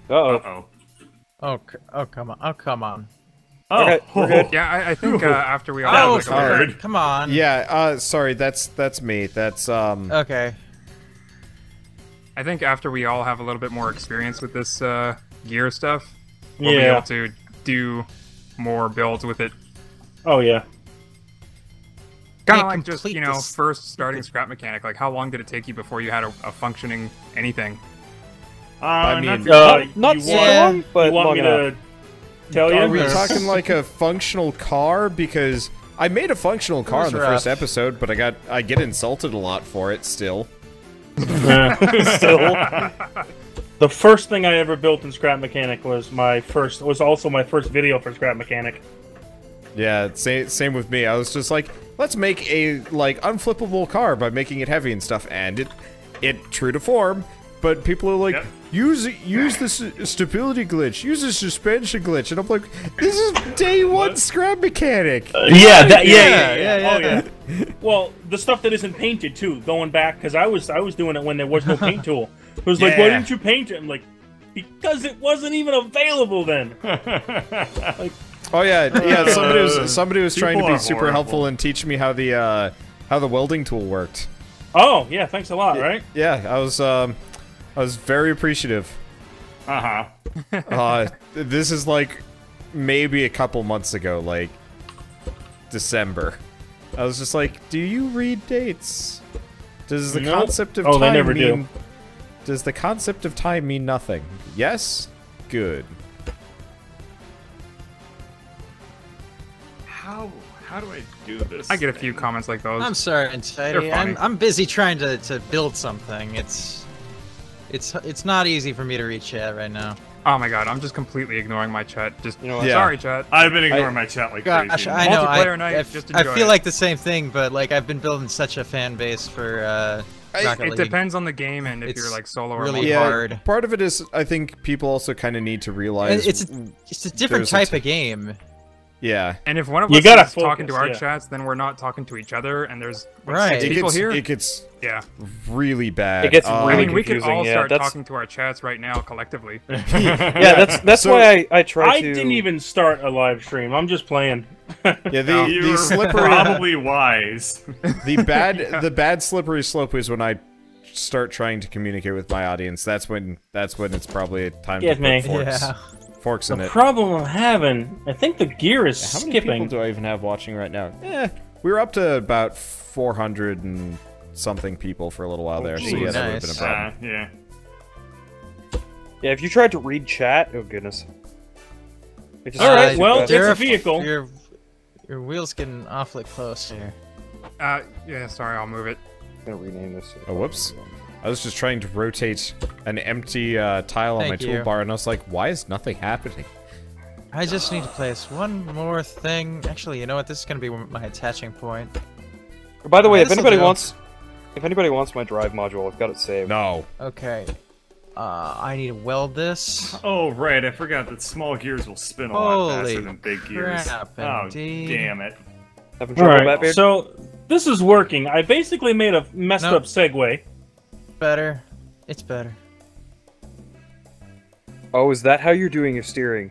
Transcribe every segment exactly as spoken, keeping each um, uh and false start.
Uh-oh. Uh-oh. Oh, c- oh, come on. Oh, come on. Oh, Okay, we're good. Yeah, I, I think uh, after we all That have was like, a hard. little- Come on. Yeah, uh, sorry, that's that's me. That's um. Okay. I think after we all have a little bit more experience with this uh, gear stuff, we'll be Yeah. able to do more builds with it. Oh yeah. Kind Yeah, of like just, complete you know, this- first starting scrap mechanic. Like, how long did it take you before you had a, a functioning anything? Uh, I mean, not, Uh, Not you so want, long, but you want long me enough. to tell you? Are we Yes. talking like a functional car? Because I made a functional car was in the rough. first episode, but I got I get insulted a lot for it still. Still, the first thing I ever built in Scrap Mechanic was my first. Was also my first video for Scrap Mechanic. Yeah, same same with me. I was just like, let's make a like unflippable car by making it heavy and stuff, and it it true to form. But people are like, Yep. use use the s- stability glitch, use the suspension glitch, and I'm like, this is day one scrap mechanic. Yeah, that, yeah, yeah, yeah, yeah, yeah. Oh yeah. Well, the stuff that isn't painted too. Going back, because I was I was doing it when there was no paint tool. It was like, why Yeah. didn't you paint it? I'm like, because it wasn't even available then. Oh yeah, yeah. Somebody was somebody was trying to People be are super horrible. helpful and teach me how the uh, how the welding tool worked. Oh yeah, thanks a lot. Right? Yeah, I was um, I was very appreciative. Uh-huh. Uh, this is like maybe a couple months ago, like December. I was just like, do you read dates? Does the Nope. concept of Oh, they time never do. mean? Does the concept of time mean nothing? Yes. Good. How how do I do this? I get a few thing? comments like those. I'm sorry, Anxiety. They're funny. I'm I'm busy trying to to build something. It's it's it's not easy for me to read chat right now. Oh my god, I'm just completely ignoring my chat. Just, You know what? Yeah. sorry, chat. I've been ignoring my chat like Gosh, crazy. I know. I, Multiplayer night, I, just I enjoy feel it. like the same thing, but like I've been building such a fan base for uh, Rocket It League. depends on the game and if It's you're like solo or really multi- Yeah. hard. Part of it is, I think people also kind of need to realize. And it's a, it's a different there's a type t- of game. yeah. And if one of You us gotta is talking to focus, our yeah. chats, then we're not talking to each other, and there's what, Right. six It people gets here. it gets Yeah, really bad. It gets Um, I really mean, we could confusing, all yeah, start that's- talking to our chats right now collectively. Yeah, that's that's So- why I I try I to. didn't even start a live stream. I'm just playing. Yeah, the, You the were slippery, probably wise. the bad, the bad slippery slope is when I start trying to communicate with my audience. That's when, that's when it's probably time Yes, to put man. forks, Yeah. forks in The it. problem I'm having, I think the gear is How many skipping. people do I even have watching right now? Eh, we were up to about four hundred and something people for a little while there. so Ooh, yeah, that would have been a nice. problem. Uh, yeah. Yeah, if you tried to read chat, oh goodness. It just All right, goes well, too it's fast. a Your- vehicle. Your, your wheel's getting awfully close here. Uh, yeah, sorry, I'll move it. I'm gonna rename this. Oh, whoops. I was just trying to rotate an empty uh, tile on my Thank you. toolbar, and I was like, why is nothing happening? I just need to place one more thing. Actually, you know what? This is gonna be my attaching point. By the way, Yeah, if this'll anybody do. wants, if anybody wants my drive module, I've got it saved. No. Okay. Uh, I need to weld this. Oh, right, I forgot that small gears will spin a lot faster Holy than big gears. crap, Oh, indeed. damn it. Having trouble, Alright, Batbeard? so this is working. I basically made a messed Nope. up segue. Better. It's better. Oh, is that how you're doing your steering?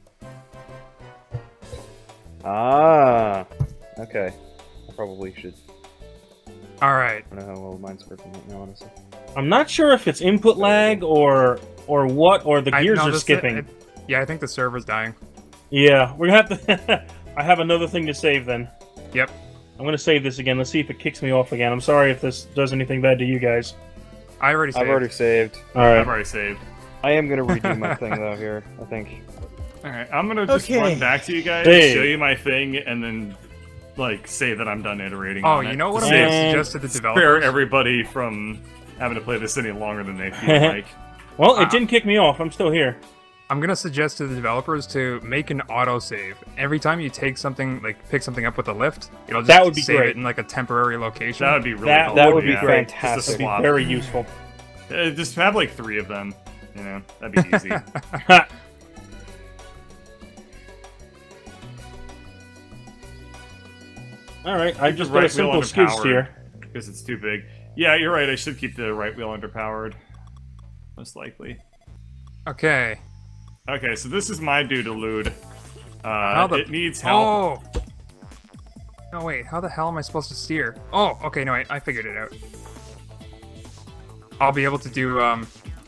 Ah. Okay. I probably should. All right. I don't know how well mine's working right now, honestly. I'm not sure if it's input lag or or what, or the I- gears no, are this- skipping. it- yeah, I think the server's dying. Yeah, we're gonna have to. I have another thing to save then. Yep. I'm gonna save this again. Let's see if it kicks me off again. I'm sorry if this does anything bad to you guys. I already saved. I've already saved. All right. I've already saved. I am gonna redo my thing though here. I think. Alright, I'm gonna just Okay. run back to you guys, Hey. show you my thing, and then, like, say that I'm done iterating Oh, on it. you know what to I'm save- gonna And suggest to the Spare developers? everybody from having to play this any longer than they feel like. Well, it Uh, didn't kick me off. I'm still here. I'm gonna suggest to the developers to make an autosave. Every time you take something, like pick something up with a lift, it'll just That would be save great. it in like a temporary location. That would be really That- helpful. that would be yeah. great. fantastic. Just a That'd be swap. very useful. Uh, just have like three of them. You know, that'd be easy. All right, I Keep just the got a right wheel simple skid underpowered, steer. because it's too big. Yeah, you're right. I should keep the right wheel underpowered. Most likely. Okay. Okay, so this is my doodaloo. How Uh, the- it needs help. Oh. No, wait. How the hell am I supposed to steer? Oh, okay. No, wait. I figured it out. I'll be able to do, um...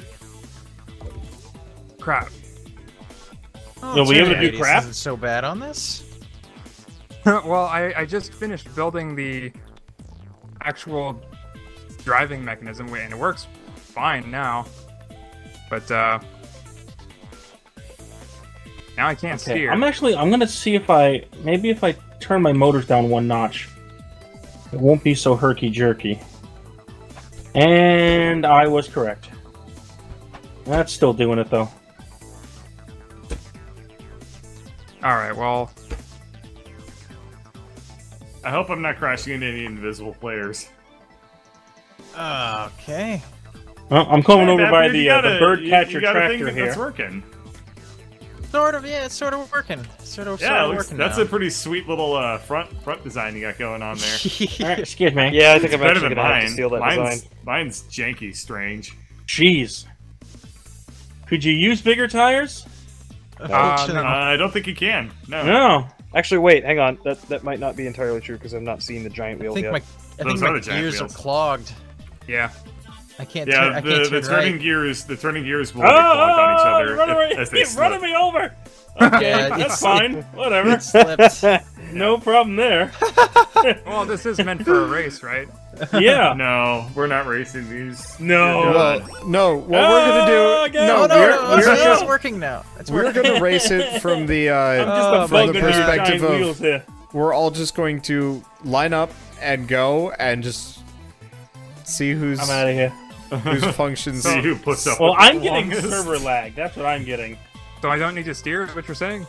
crap. Oh, You'll be able to do Radius crap? Isn't so bad on this. Well, I, I just finished building the actual driving mechanism, and it works fine now. But, uh... now I can't Okay, steer. I'm actually. I'm gonna see if I maybe if I turn my motors down one notch, it won't be so herky jerky. And I was correct. That's still doing it though. Alright, well... I hope I'm not crashing into any invisible players. Okay. Well, I'm coming Hey, over Batbeard, by you the gotta- uh, the you- Birdcatcher you gotta think tractor that here. That's working. Sort of, yeah, it's sort of working. Sort of, Yeah, sort it of looks, working that's now. a pretty sweet little uh, front front design you got going on there. Alright, excuse me. Yeah, I think It's I'm better actually than gonna have to mine. steal that Mine's, design. mine's janky strange. Jeez. Could you use bigger tires? Unfortunately. Uh, I don't think you can. No. No. Actually, wait, hang on. That that might not be entirely true because I'm not seeing the giant I wheels think yet. my, I think Those are my the giant gears wheels. are clogged. Yeah. I can't. Yeah, turn, I the, can't the turn turning right. gears, the turning gears will Oh, get clogged on each oh, other you're running, if- as they you're slip. running me over. Okay, Yeah, that's it's- fine. Whatever. It slipped. No problem there. Well, this is meant for a race, right? Yeah. No, we're not racing these. No. You're Well, good. no, what Oh, we're gonna do... again. No, Oh no, we're, no, it's, we're, it's gonna, working now. It's we're working. gonna race it from the, I'm uh... just Oh, a from bug the under your perspective giant of... wheels here. We're all just going to line up and go and just see who's I'm out of here. whose functions. See who puts up Well, with the I'm getting longest. server lag. That's what I'm getting. So I don't need to steer, is what you're saying?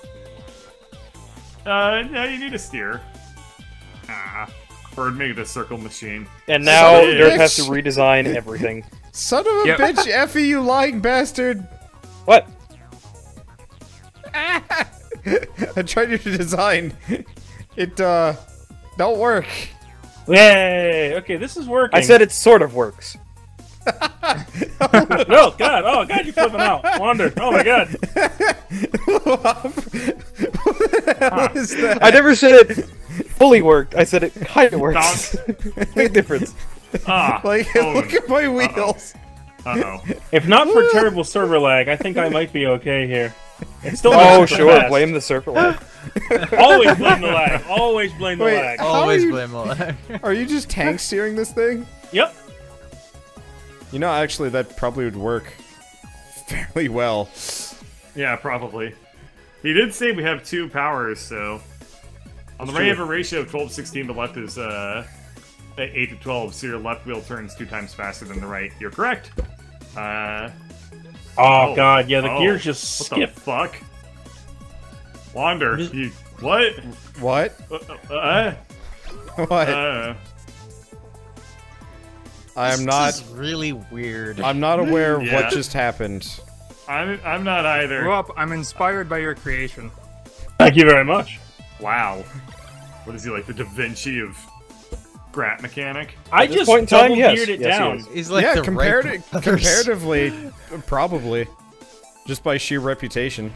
Uh, no, you need a steer. Ah. Bird made a circle machine. And now Son of a Dirk has to bitch. redesign everything. Son of a Yep. bitch, Effie, you lying bastard! What? I tried your design. It, uh, don't work. Yay! Okay, this is working. I said it sort of works. No, God! Oh, God! You're flipping out. Wander. Oh my God! What the hell is that? I never said it fully worked. I said it kind of works. Big difference. Ah, Like, oh, look at my wheels. uh-oh. If not for terrible server lag, I think I might be okay here. It's still Oh, not super sure. fast. Blame the serpent lag. Always blame the lag. Always blame the Wait, lag. how Always are you- blame the lag. Are you just tank steering this thing? Yep. You know, actually, that probably would work fairly well. Yeah, probably. He did say we have two powers, so... On the right, you have a ratio of twelve sixteen. The left is, uh... eight to twelve, so your left wheel turns two times faster than the right. You're correct. Uh... Oh, God! Yeah, the oh, gears just What skip. the fuck? Wander, Just- you... What? What? Uh... uh, What? uh I am not. This is really weird. I'm not aware of Yeah. what just happened. I'm, I'm not either. Grow up, I'm inspired by your creation. Thank you very much. Wow. What is he, like the Da Vinci of Grat Mechanic? I At this just point in time, double yes. geared it Yes, he down. is. He's like yeah, the compared Wright brothers. comparatively, probably, just by sheer reputation.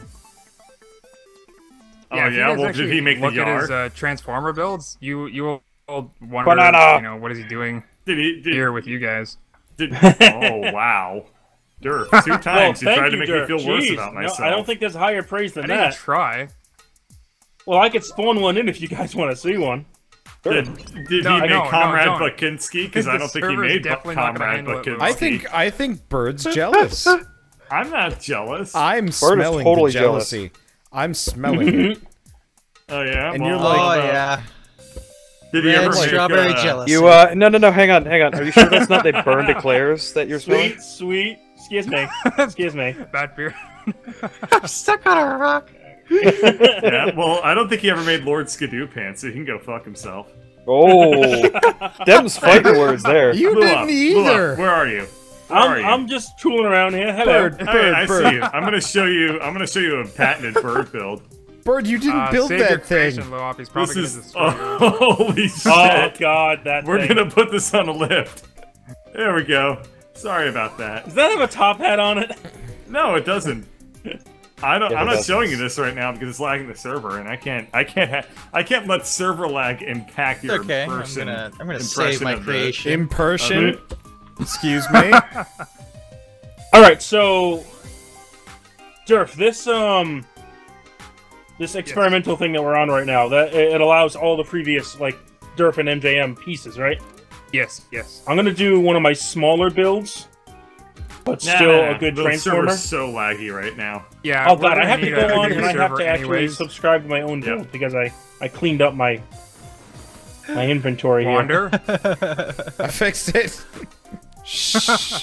Oh if you yeah, guys well actually did he make the look at his yar? uh, Transformer builds? You you will wonder, Banana! you know, what is he doing Did he? Did, here with you guys? did, oh wow. Dirk, two Well, times you thank tried to you, make Dirk. me feel worse Jeez. about No, myself. I don't think there's higher praise I than didn't even that. try. Well, I could spawn one in if you guys want to see one. Did, did No, he make no, no, Comrade don't. Bakinski? Because I The don't think he server's made definitely not gonna Comrade handle it, Lou. Bakinski. I think I think Bird's jealous. I'm not jealous. I'm smelling totally the jealous. jealousy. I'm smelling it. oh yeah, And well, you're Oh like- uh, yeah, Did he red ever make, strawberry uh, jealousy. You, uh, no, no, no, hang on, hang on. Are you sure that's not the burned eclairs that you're smelling? Sweet, sweet. Excuse me. Excuse me. Batbeard. I'm stuck on a rock. Yeah, well, I don't think he ever made Lord Skidoo Pants, so he can go fuck himself. Oh, them's fighting words there. You Luap, didn't Luap, either. where are you? Where are I'm, you? I'm just tooling around here. Hello. Bird, Hey, bird, I bird. see you. I'm gonna show you. I'm gonna show you a patented bird build. Bird, you didn't Uh, build save your that thing. creation, Luap. He's probably This gonna is destroy you. oh, holy shit. Oh God, that We're thing. gonna put this on a lift. There we go. Sorry about that. Does that have a top hat on it? No, it doesn't. I don't. Yeah, I'm it not does. showing you this right now because it's lagging the server, and I can't. I can't. Ha I can't let server lag impact your Okay, I'm person. gonna I'm gonna save my of the- creation. Impersion. Okay. Excuse me. All right, so Durf, this um, this experimental thing that we're on right now, that it allows all the previous like Durf and M J M pieces, right? Yes, yes. I'm gonna do one of my smaller builds, but Nah, still nah, a good the transformer. server's so laggy right now. Yeah. Oh we're god, I gonna have to need go a on bigger and I have server to actually anyways. subscribe to my own build Yep. because I I cleaned up my my inventory here. Wander. I fixed it. Shh.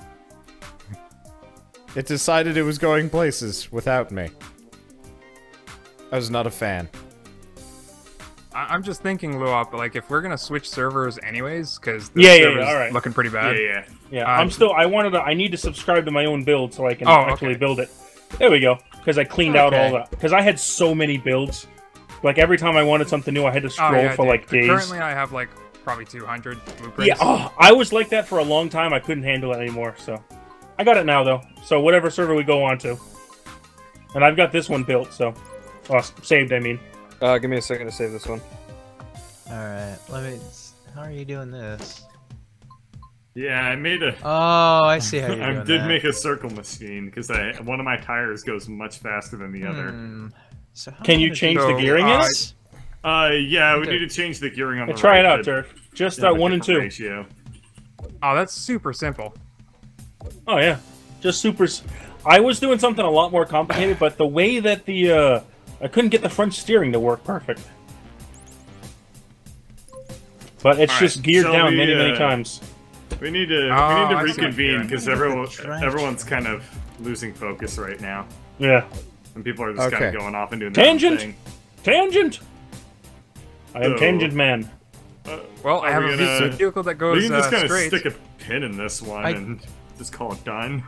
It decided it was going places without me. I was not a fan. I- I'm just thinking, Luap, like if we're gonna switch servers anyways, because the Yeah, yeah, yeah, server's alright. looking pretty Yeah, bad. yeah. Yeah, Uh, I'm still. I wanted to. I need to subscribe to my own build so I can Oh, actually okay. build it. There we go. Because I cleaned out all Okay. the. Because I had so many builds. Like every time I wanted something new, I had to Oh, scroll yeah, for dude. like days. Currently, I have like probably two hundred blueprints. Yeah. Oh, I was like that for a long time. I couldn't handle it anymore. So I got it now though. So whatever server we go on to, and I've got this one built. So oh, saved. I mean. Uh, give me a second to save this one. All right, let me. How are you doing this? Yeah, I made a. Oh, I see how you're I doing did that. make a circle machine because I one of my tires goes much faster than the other. Hmm. So how Can am I you gonna change do the So, gearing in uh, it? Uh, yeah, we Okay. need to change the gearing on Yeah, the try right. it out, to Turf. Just have uh, a one and different two. ratio. Oh, that's super simple. Oh yeah, just super. s- I was doing something a lot more complicated, but the way that the uh, I couldn't get the front steering to work perfect. But it's All just right, geared shall down we, many, many uh, times. We need to Oh, we need to I see what you're reconvene doing. because everyone Drive. everyone's kind of losing focus right now, Yeah. and people are just kind Okay. of going off and doing their own Tangent! thing. Tangent. I am So- Tangent Man. Uh, Well, I Are have we a gonna- vehicle that we goes can just uh, kind of straight. stick a pin in this one I- and just call it done.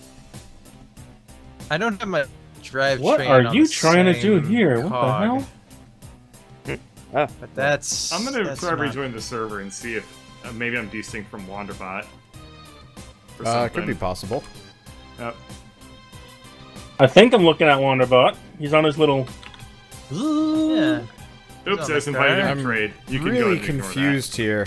I don't have my drive. What train are on you the trying to do same here? What the cog, hell? Ah, But that's. I'm gonna that's try not- rejoin the server and see if uh, maybe I'm desynced from Wanderbot. Or Uh, could be something. possible. Yep. I think I'm looking at Wanderbot. He's on his little. Yeah. Oops, on I was the invited car. to trade. You can go really ahead and ignore that. confused here.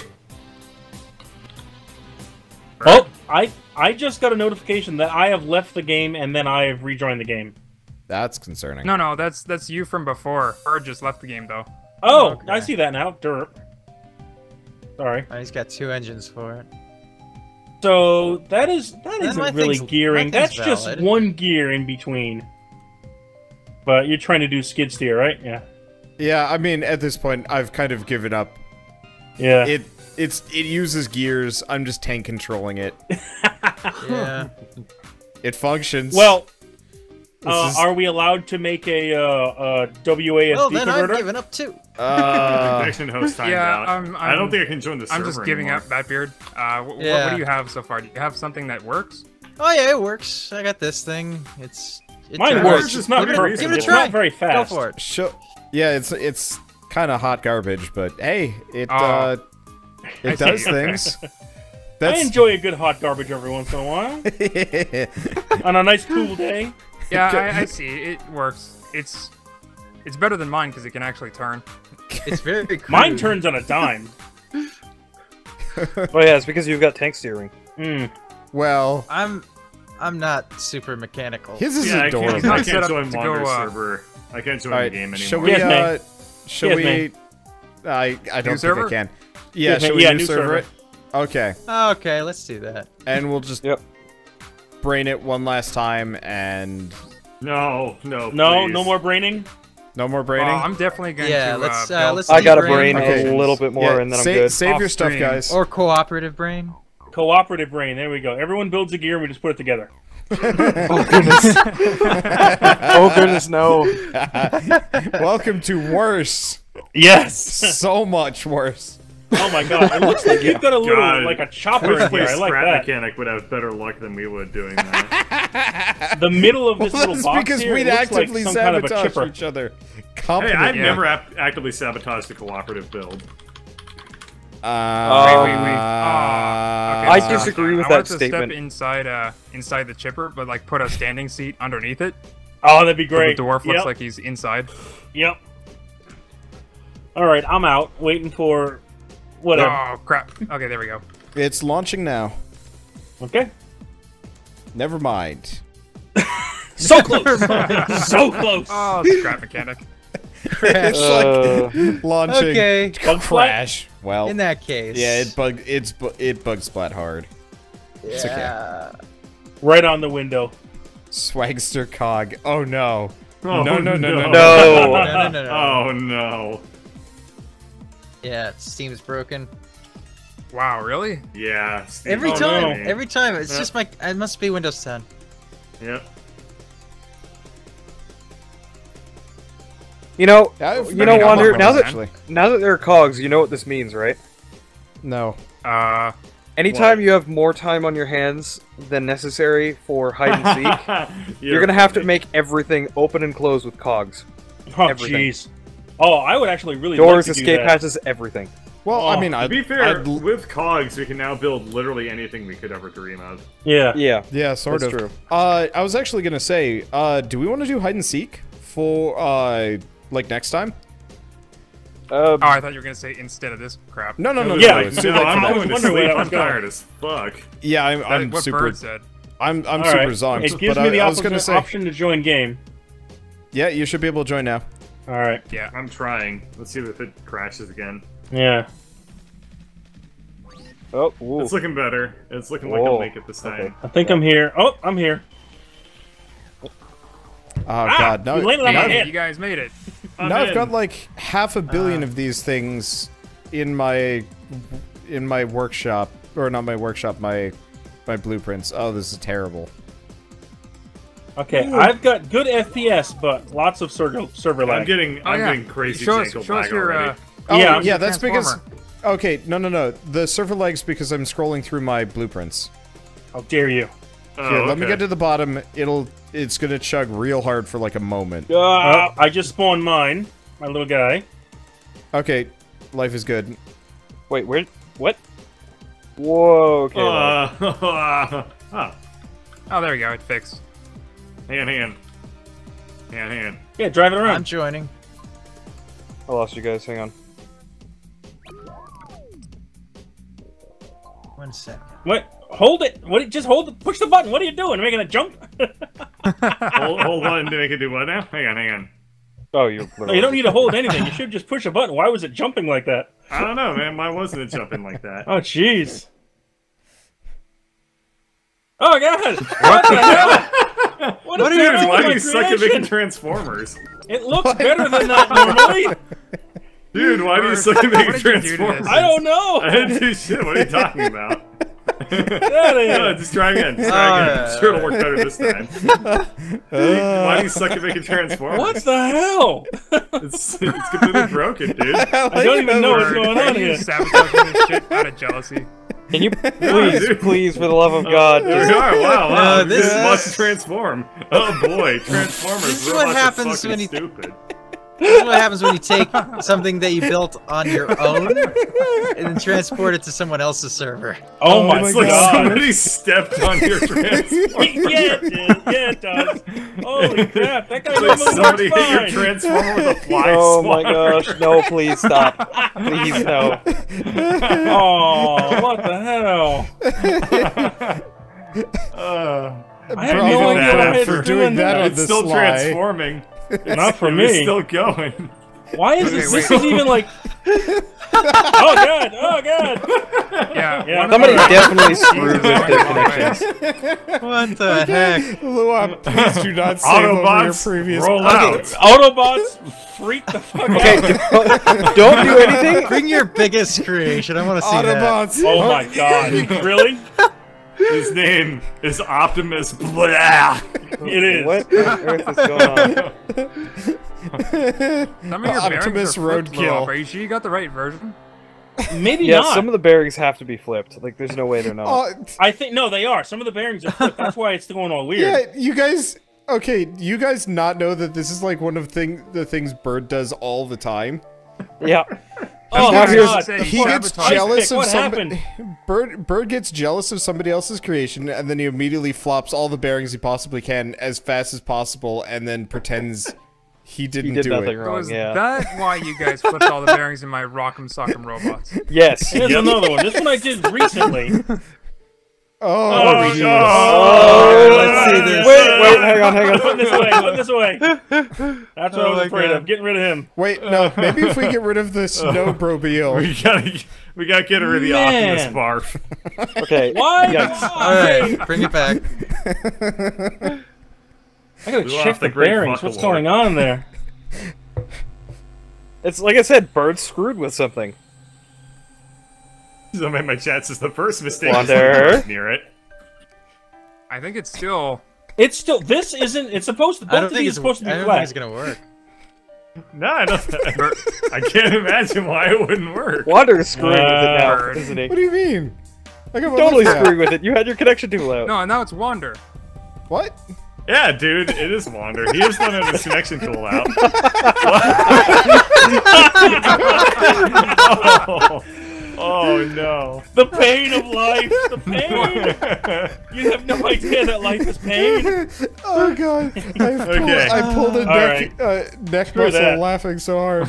Oh, I I just got a notification that I have left the game and then I have rejoined the game. That's concerning. No, no, that's that's you from before. Bird just left the game though. Oh, Okay. I see that now. Derp. Sorry. Oh, he's got two engines for it. So that is that Then isn't my really thing's- gearing. my thing's That's just valid. one gear in between. But you're trying to do skid steer, right? Yeah. Yeah, I mean, at this point, I've kind of given up. Yeah. It it's it uses gears. I'm just tank controlling it. Yeah. It functions. well, This uh, is- are we allowed to make a, uh, a W A S D well, then I'm converter? giving up too. uh, Connection host timed yeah, out. I'm- I don't I'm- think I can join the server I'm just giving anymore. up, Batbeard. Uh, wh- wh- what Yeah. do you have so far? Do you have something that works? Oh yeah, it works. I got this thing. It's. It Mine turns. works. Give It's not it a- perfect. give it a It's try. not very Go fast. for it. Show, yeah, it's it's kind of hot garbage, but hey, it Oh. uh, I it see. does things. I That's enjoy a good hot garbage every once in a while. On a nice cool day. Yeah, I, I see. It works. It's it's better than mine because it can actually turn. It's very. Crude. Mine turns on a dime. Oh yeah, it's because you've got tank steering. Mm. well, I'm. I'm not super mechanical. his is Yeah, I adorable. can't, not I set can't up join to Wander go, uh, server. I can't join All the right, game anymore. shall we? Yes, uh, mate. shall Yes, we? mate. I I don't think server? I can. Yeah, Yes, shall mate. we Yeah, new new server server. it? Okay, Okay, let's do that. and we'll just Yep. brain it one last time, and No, no, No, please. no more braining. no more Oh, braining. I'm definitely going Yeah, to. let's, uh, uh, build let's I do got a brain brain Okay. a little bit more, yeah, and then I'm sa- good. Save your stuff, Off-stream. guys. Or cooperative brain. Cooperative brain. There we go. Everyone builds a gear and we just put it together. Oh goodness! Oh goodness, no! Welcome to worse. Yes. So much worse. Oh my god. It looks like you've got a little God. like a chopper Which in here. place I like Scrap that. Mechanic would have better luck than we would doing that. The middle of this Well, little that's box because here, we'd it looks like actively some kind of a sabotage chipper. each other. Hey, Competent. I've Yeah. never ap actively sabotaged a cooperative build. Uh, Wait, wait, wait. Oh, okay, I so disagree with I that wanted to statement. step inside, uh, inside the chipper, but like put a standing seat underneath it. Oh, that'd be So great. the dwarf looks Yep. like he's inside. Yep. All right, I'm out. Waiting for whatever. Oh crap! Okay, there we go. It's launching now. Okay. Never mind. So close. So close. Oh, scrap mechanic. It's Uh, like launching. Okay. Bug splat? Crash. Well, In that case. yeah, it bug it's bu it bug splat hard. Yeah. It's okay. Right on the window. Swagster cog. Oh no. Oh, no, no, no, no, no. No. No, no, no, no. Oh no. Yeah, Steam's broken. Wow, really? Yeah. Steve, Every Oh, time, no. every time. It's Yeah. just my. It must be Windows ten. Yep. You know, I've you know, never Wander. done Now one, that actually. now that there are cogs, you know what this means, right? No. Uh, Anytime What? you have more time on your hands than necessary for hide and seek, you're you're gonna have to funny. make everything open and close with cogs. Oh, Everything. jeez. Oh, I would actually really Doors, like to escape do that. hatches, everything. Well, Oh, I mean, to I'd, be fair, I'd l- with cogs, we can now build literally anything we could ever dream of. Yeah. Yeah, yeah, sort that's of. true. Uh, I was actually gonna say, uh, do we want to do hide and seek for uh, like next time? Uh, oh, I thought you were gonna say instead of this crap. No, no, no, Yeah, no. It's too no, late for I'm that. going to wondering where sleep. that was I'm going. tired as fuck. Yeah, I'm, That- I'm what super. Bird said. I'm, I'm All super right. zonked. It gives but me I, the I was gonna opposite say, option to join game. yeah, you should be able to join now. All right. Yeah. I'm trying. Let's see if it crashes again. Yeah. oh, ooh. It's looking better. It's looking like Whoa. I'll make it this time. Okay. I think I'm here. Oh, I'm here. Oh Ah, god, now, you landed on now, my Hey, head. you guys made it. I'm now I've in. got like half a billion Uh. of these things in my in my workshop, or not my workshop, my my blueprints. Oh, this is terrible. Okay, I've got good F P S, but lots of server server I'm lag. getting, Oh, I'm yeah. getting crazy Show us, jangle show us lag your. already. Uh, Oh, Yeah, yeah, your that's because. transformer. Okay, no, no, no. The server lags because I'm scrolling through my blueprints. How dare you? Oh, Here, let me okay. get to the bottom. It'll, it's gonna chug real hard for like a moment. Uh, I just spawned mine, my little guy. Okay, life is good. Wait, where? What? Whoa. Okay. Uh, oh, Oh, there we go. It fixed. hand, hand. Hand, hand. Yeah, drive it I'm around. joining. I lost you guys. Hang on. One second. What? Hold it. What? Just hold it. Push the button. What are you doing? Making a jump? hold, hold on to make it do what now? Hang on, hang on. Oh, you. No, you don't need to hold anything. You should just push a button. Why was it jumping like that? I don't know, man. Why wasn't it jumping like that? Oh, jeez. Oh, God. What the hell? What, What is are you going Dude, on why with do my you suck at creation? making Transformers? It looks better than that normally. Dude, why do you Bird, suck at making what did you do to Transformers? this? I don't know. I didn't do shit. What are you talking about? Get out of here. No, just try again. Just try again. I'm Alright. sure it'll work better this time. Why do you suck at making Transformers? What the hell? It's, it's completely broken, dude. I don't even know what's Bird, going are on you here. sabotaging this shit out of jealousy? Can you please, dude. please, for the love of God, There we just are. Wow, wow. Uh, this this- must transform. Oh boy, Transformers. This is what robots are happens fucking when you- stupid. This is what happens when you take something that you built on your own and then transport it to someone else's server. Oh, my It's like God. somebody stepped on your Transformer. Yeah, it did. Yeah, it does. Holy crap. That guy Like even somebody works hit your fine. Transformer with a fly Oh my swatter. gosh, no, please stop. Please, no. Oh, what the hell? Uh, I have Bravo, no idea that why for it's doing doing that that. on it's the still sly. transforming. Not for It's me. still going. Why is Wait, this? wait. This is even like. Oh god! Oh god! Yeah. Yeah. one of Somebody our- definitely screwed with Going their the wrong way. connections. What the heck? Luap, please do not save over your Autobots, previous. roll out. Autobots, freak the fuck Okay, out! don't, don't do anything. Bring your biggest creation. I want to see that. Autobots. Oh my god! Really? His name is Optimus Blah. It is. What on earth is going on? Some of your Optimus bearings are flipped, roadkill. Luap. Are you sure you got the right version? Maybe Yeah, not. some of the bearings have to be flipped. Like, there's no way they're not. Oh, I think no, they are. Some of the bearings are flipped. That's why it's going all weird. yeah, you guys. Okay, you guys not know that this is like one of thing the things Bird does all the time. Yeah. Oh Now my here's- god! said He gets sabotage. jealous Pick, of what somebody. Bird Bird gets jealous of somebody else's creation, and then he immediately flops all the bearings he possibly can as fast as possible, and then pretends he didn't He did do nothing it. wrong. Was Yeah. that why you guys flipped all the bearings in my Rock'em Sock'em robots? Yes. Here's another one. This one I did recently. Oh, Oh, jeez. Oh, let's see this. Wait, wait, hang on, hang Put on. this away. Put this away. That's what I Oh was my afraid God. of. Getting rid of him. Wait, no. Maybe if we get rid of the snowbrobile. We gotta, we gotta get rid of the Man. Optimus barf. Okay. Why? Yikes. All right, bring it back. I gotta Luap check The the Great bearings. fuck What's award. going on there? It's like I said, Bird's screwed with something. So my, my chat says the first mistake Wander. was near it. I think it's still. It's still. This isn't. It's supposed to. I Both don't of think these it's. are supposed to I be don't flat. think it's gonna work. No, I don't. I can't imagine why it wouldn't work. Wander is screwing with it now, Bird. isn't he? What do you mean? I got my Totally look at. screwing with it. You had your connection too low. No, now it's Wander. What? Yeah, dude, it is Wander. He just wanted his connection tool out. oh, oh no. The pain of life. The pain. You have no idea that life is pain. Oh god! I pulled, Okay. I pulled a All neck, uh, neck Screw muscle that. laughing so hard.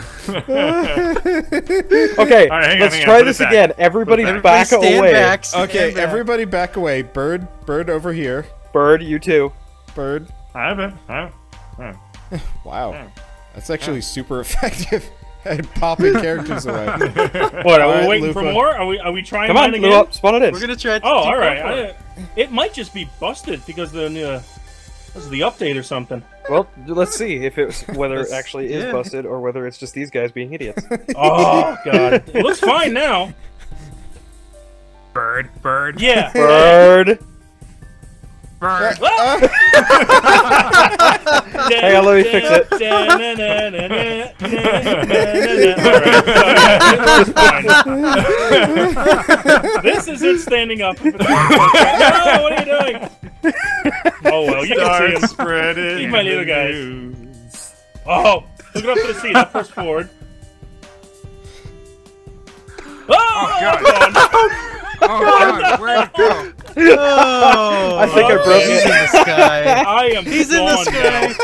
Okay, All right, hang on, let's hang on, try put this it back. again. Everybody Put it back Everybody stand away. back. stand Okay, back. everybody back away. Bird, Bird over here. Bird, you too. Bird. I haven't. I haven't. Wow, that's actually super effective at popping characters away. What? Are All we right, waiting for Lupa. more? Are we? Are we trying Come on, that Lou again? up, spawn it in. We're gonna try. Oh, keep all right. going for it. I, it might just be busted because of the uh, because of the update or something. Well, let's see if it's whether it Let's- actually is yeah. busted or whether it's just these guys being idiots. Oh god, it looks fine now. Bird, bird, Yeah. Bird. bird. Hang on, let me fix it. This is it standing up. No, what are you doing? Oh well, you can Start see him. spreading See my little the guys. news. Oh, look it up to the seat. Not push forward. Oh, God. Oh god, where'd it go? Oh, I think I broke he's it. in the sky. I am He's in gone the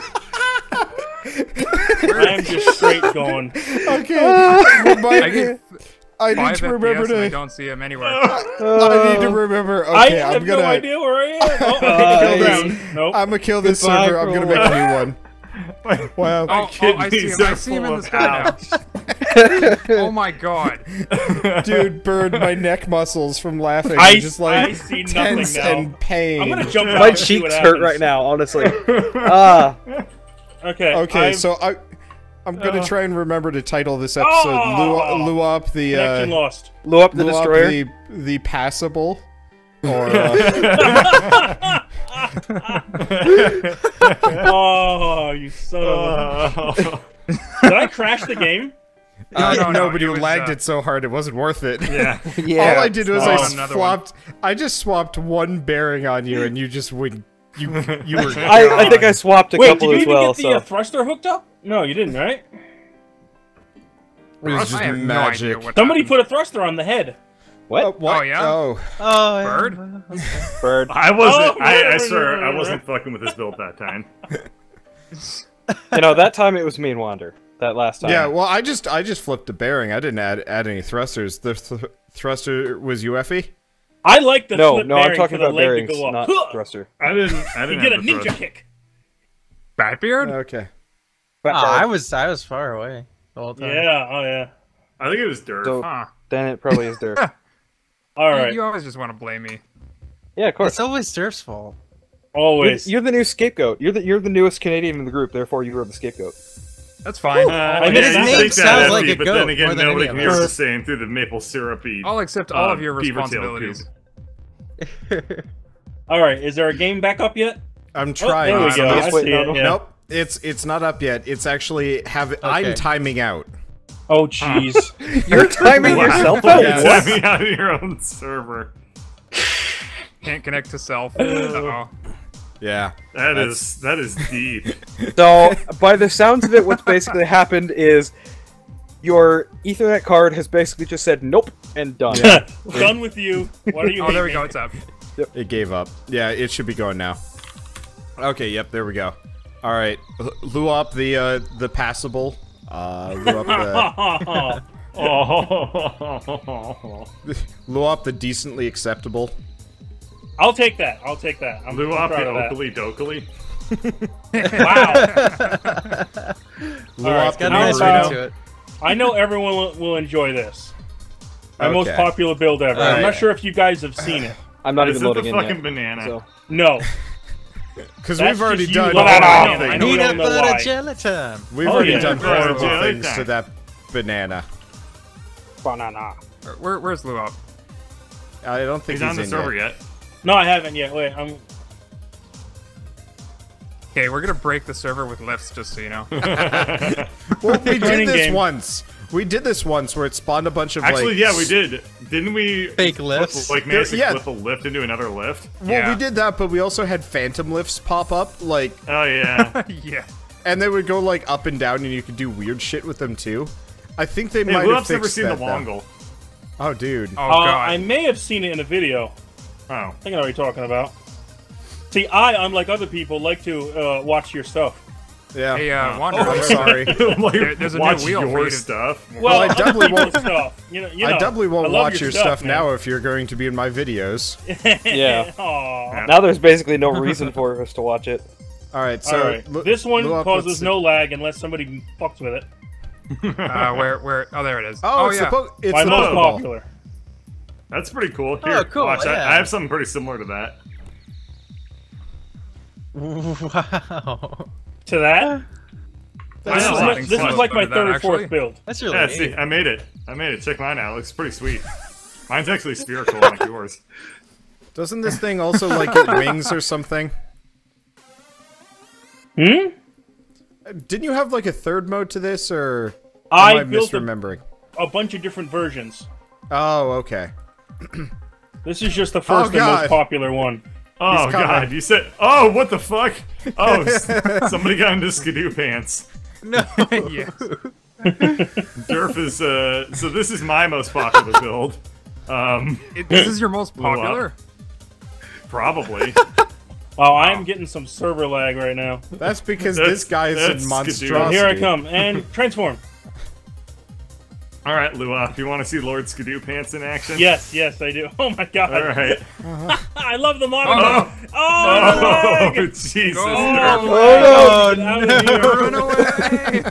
sky. now. I am just straight going. Okay, I remind me. get I need five to F P S remember and I to. don't see him anywhere. I need to remember. I Okay, have I'm gonna. no idea where I am. Oh, I Uh, think I killed ground. Nope. I'm gonna kill this Goodbye, server. I'm gonna Cruel. make a new one. Wow. Oh, oh, I see him. kidneys I are see him in full the of sky now. Oh my god. Dude, Bird, my neck muscles from laughing I- are just like I see nothing tense now. and pain. I'm gonna jump out My and see what cheeks hurt happens. right now, honestly. Ah, Okay. Okay, I've- so I, I'm gonna Uh. try and remember to title this episode Oh! Lu- Luap the connection uh, lost. Luap the Luap Destroyer. the the passable, or uh, Oh, you son of a... Did I crash the game? uh, no, no, nobody it was, lagged uh, it so hard it wasn't worth it. Yeah. Yeah. All I did was Oh, I another swapped. I just swapped one bearing on you, and you just went. You you were. I, I think I swapped a Wait, did couple you as even well. get the So uh, thruster hooked up? No, you didn't, right? It was just I have no magic. idea what Somebody happened. put a thruster on the head. Uh, what? what? Oh, yeah? Oh. Oh, yeah. Bird? Bird. I wasn't. Oh, I, I no, swear, no, no, I no. wasn't fucking with this build that time. You know, that time it was me and Wander. That last time. Yeah, well, I just I just flipped the bearing. I didn't add add any thrusters. The th thruster was U F E. I like the No, flip no, I'm bearing talking for the about leg bearings, to go up. not Huh! thruster. I didn't. I You didn't. get a have the ninja thrust. kick. Batbeard? Okay. Oh, I was I was far away the whole time. Yeah, oh yeah. I think it was dirt. So, Huh. then it probably is dirt. All You- right, You always just want to blame me. Yeah, of course. It's always Surf's fault. You're, always. you're the new scapegoat. You're the you're the newest Canadian in the group. Therefore, you are the scapegoat. That's fine. Uh, I yeah, mean, you his name think that, sounds like Effie, a but goat then again, more than nobody any can of hear us. us saying through the maple syrupy. I'll accept all uh, of your beaver tail responsibilities. All right, is there a game back up yet? I'm trying. Oh, there we It's go. not- I just wait, see no, it. no. Yeah. Nope. It's it's not up yet. It's actually have I'm Okay. timing out. Oh jeez. You're timing Wow. yourself Yeah, out. Yes. timing out of your own server. Can't connect to self. Uh-oh. Yeah. That That's- is that is deep. So, by the sounds of it, what's basically happened is Your Ethernet card has basically just said nope and done. Yeah. Done with you. What are you? Oh, there we making? go. It's up. It gave up. Yeah, it should be going now. Okay, yep, there we go. All right, Luap the uh, the passable. Uh, Luap the Oh. Luap the decently acceptable. I'll take that. I'll take that. I'm, I'm Luap proud the of that. Oakley Dokley. Wow. Luap It's the got a nice Now, ring uh, to it. I know everyone will, will enjoy this. My most Okay. popular build ever. I'm not Alright. sure if you guys have seen it. I'm not Is even it the loading in fucking yet. banana? So. No. Because That's we've already just you done lying. horrible I know, I things. know. we Peanut don't know butter why. jelly time. We've Oh, already yeah. done Right, horrible yeah, things okay. to that banana. Banana. Where, where's Luap? I don't think He's he's, on the in server yet. yet. No, I haven't yet. Wait, I'm. Okay, we're gonna break the server with lifts, just so you know. Well, we did Training this game. once. We did this once where it spawned a bunch of Actually, like. yeah, we did. Didn't we? Fake flip- lifts. Like, manage to Yeah. flip a lift into another lift? Well, Yeah. we did that, but we also had phantom lifts pop up, like, Oh, yeah. Yeah. and they would go like up and down, and you could do weird shit with them too. I think they Hey, might have Luap's fixed never seen that. the though. Wongle. Oh, dude. Oh Uh, god. I may have seen it in a video. Oh. I think I know what you're talking about. See, I, unlike other people, like to uh, watch your stuff. Yeah. Hey, uh, Oh. Wander. I'm sorry. like, There- there's a new watch wheel for your you to- stuff. Well, I other doubly people's won't- stuff. You know, you know, I doubly won't I love watch your, your stuff, man. now if you're going to be in my videos. Yeah. Aw. Now there's basically no reason for us to watch it. All right, so All right. Lu- This one Luap, causes let's see. no lag unless somebody fucks with it. Uh, where, where? Oh, there it is. Oh, Oh, it's yeah. the po- it's My the most Pokeball. popular. That's pretty cool. Here, Oh, cool, watch. I, yeah. I have something pretty similar to that. Wow. To that? I This, know, is, I my, think this so. is like my That third or actually- fourth build. That's really Yeah, neat. see, I made it. I made it. Check mine out. It looks pretty sweet. Mine's actually spherical, like yours. Doesn't this thing also like get wings or something? Hmm? Didn't you have like a third mode to this, or I am I built a, misremembering? a bunch of different versions. Oh, okay. This is just the first and God. most popular one. Oh He's coming. god, you said. Oh, what the fuck? Oh, s- somebody got into skidoo pants. No. Yes. Durf is. Uh, so this is my most popular build. Um, It, this is your most Luap. popular? probably. Oh, I am getting some server lag right now. That's because That's- this guy is that's in Skidoo. monstrosity. Here I come. And transform. All right, Luap, you want to see Lord Skidoo Pants in action? Yes, yes, I do. Oh my god. All right. I love the monitor. Oh, Oh, oh, the lag! Jesus. Go Durf. Oh, no. out of here. Run away!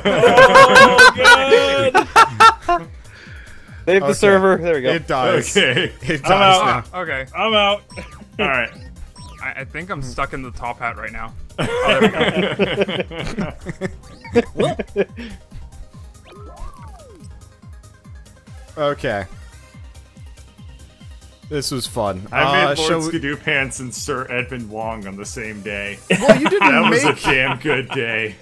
Oh, god. Save the Okay. server. There we go. It dies. Okay. It dies I'm out. now. Ah, okay. I'm out. All right. I, I think I'm stuck in the top hat right now. Oh, there we go. Okay. This was fun. I uh, made shall Lord we- Skidoo Pants and Sir Edmund Wong on the same day. Well, you didn't That was a make. damn good day.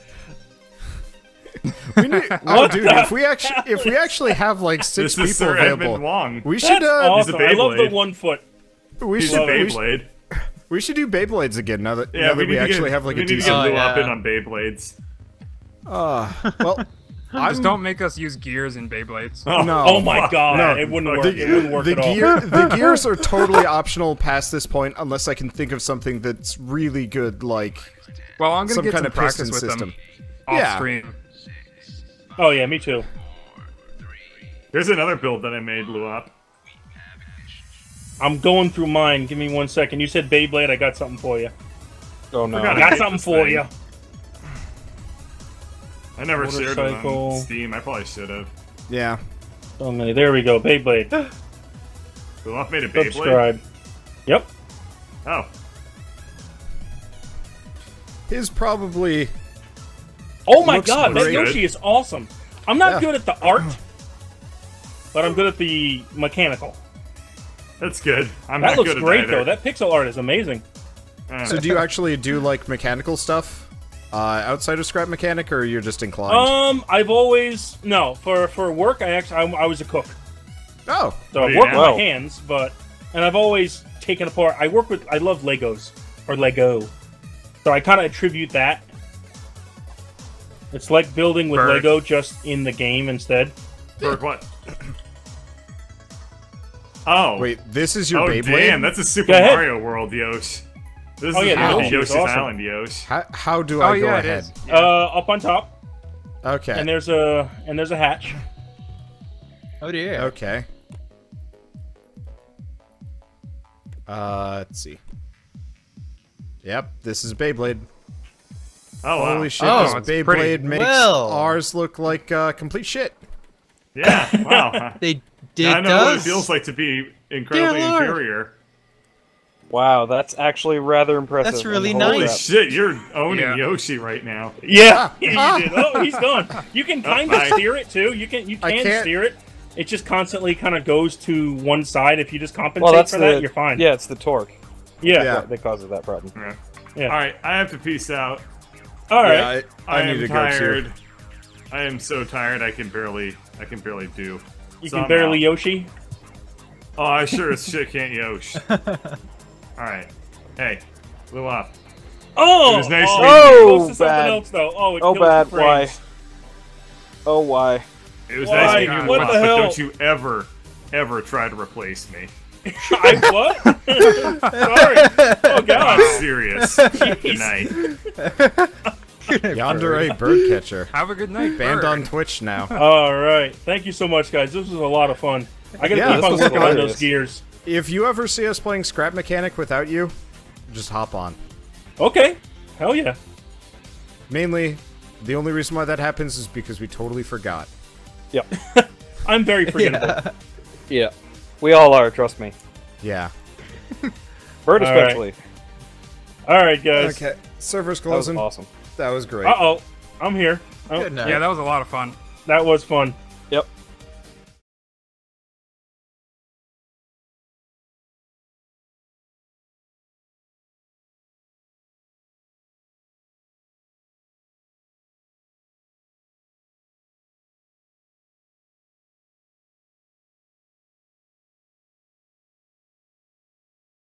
We need, oh, What dude! the If we actually, if we actually have like six This is people Sir available, Edmund Wong. we should. That's Uh, awesome. I love the Beyblade. one foot. we He's should. a We should, Beyblade. we should do Beyblades again now that, Yeah, now we that need we to actually get, have like we a need to decent. get Oh, Luap yeah. in on Beyblades. Uh, well, I'm, Just don't make us use gears in Beyblades. No. Oh my fuck. god, No. it wouldn't Fuck. work. It wouldn't work the at all. gear. The gears are totally optional past this point, unless I can think of something that's really good, like Well, I'm gonna some get kind some of practice piston with system. them off Yeah. stream. Oh yeah, me too. Here's another build that I made, Luap. I'm going through mine. Give me one second. You said Beyblade. I got something for you. Oh no. Forgot I got hate something this for thing. you. I never shared it on Motorcycle. Steam. I probably should have. Yeah. So many. There we go. Beyblade. Luap made a Beyblade. Subscribe. Yep. Oh, His probably. Oh my Looks god, that great. Yoshi is awesome. I'm not Yeah. good at the art, but I'm good at the mechanical. that's good. I'm That not looks good great at either. though. That pixel art is amazing. Uh, So, do you actually do like mechanical stuff uh, outside of scrap mechanic, or you're just inclined? Um, I've always no for for work. I actually I, I was a cook, oh, so I Yeah. work with Wow. my hands, but and I've always taken apart. I work with. I love Legos or Lego, so I kind of attribute that. It's like building with Bird. Lego, just in the game instead. Bird, what? Oh. Wait, this is your Oh, Beyblade? damn, that's a Super Go ahead. Mario World, Yosh. This Oh, is yeah, the the Yoshi is Yoshi's awesome. Island, Yosh. How, how do Oh I go yeah, it ahead? is. Uh, up on top, Okay. and there's a and there's a hatch. Oh dear. Okay. Uh, let's see. Yep, this is Beyblade. Oh, wow. Holy shit, Oh, this it's Beyblade pretty. makes Well. ours look like uh, complete shit. Yeah, wow. They did. I know what it feels like to be incredibly Dear Lord. inferior. Wow, that's actually rather impressive. That's really and holy Holy nice. crap. shit, you're owning Yeah. Yoshi right now. Yeah, he did. Oh, he's gone. You can kind of Bye. steer it too. You can you I can can't- steer it. It just constantly kind of goes to one side. If you just compensate Well, that's for the that, you're fine. yeah, it's the torque yeah. Yeah. that causes that problem. Yeah. Yeah. Alright, I have to peace out. All right. Yeah, I, I, I, need am to go tired. too. I am so tired I can barely I can barely do. you So can I'm barely out. Yoshi. Oh, I sure as shit can't Yosh. Alright. Hey, Luap. Oh, It was nice oh, meeting you. close to something bad. else though. Oh, it Oh, kills bad. the Why? frames. Oh, why? It was Why? nice meeting you, What Luap, the but hell? don't you ever, ever try to replace me. I what? Sorry. Oh I'm god. serious. Good night. Yonder a Birdcatcher. Have a good night. Banned Bird. on Twitch now. All right. Thank you so much, guys. This was a lot of fun. I gotta Yeah, keep this on was working on hilarious. those gears. If you ever see us playing Scrap Mechanic without you, just hop on. Okay. Hell yeah. Mainly, the only reason why that happens is because we totally forgot. Yep. I'm very forgettable. Yeah. We all are, trust me. Yeah. Bird All right. especially. All right, guys. Okay, server's That was closing. awesome. That was great. Uh oh. I'm here. Oh, Good night. Yeah, that was a lot of fun. that was fun.